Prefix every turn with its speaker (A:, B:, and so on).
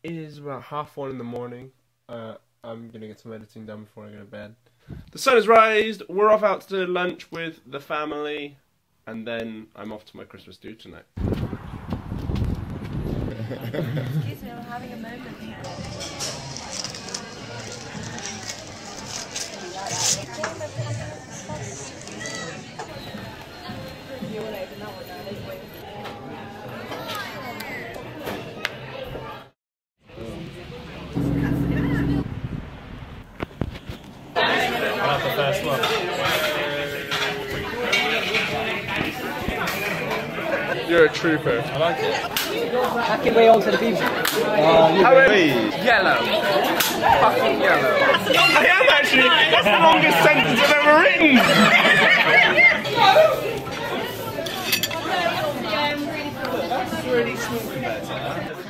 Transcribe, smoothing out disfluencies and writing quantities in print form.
A: It is about 1:30 in the morning. I'm gonna get some editing done before I go to bed. The sun is raised. We're off out to lunch with the family, and then I'm off to my Christmas do tonight.
B: Excuse me, I'm having a moment here. You want to open that one now, don't you?
C: That's the first one.
A: You're a trooper.
C: I like it.
D: Back it way onto the beach.
A: Yellow. Fucking yellow. I am actually. That's the longest sentence I've ever written.
C: That's really small compared to that.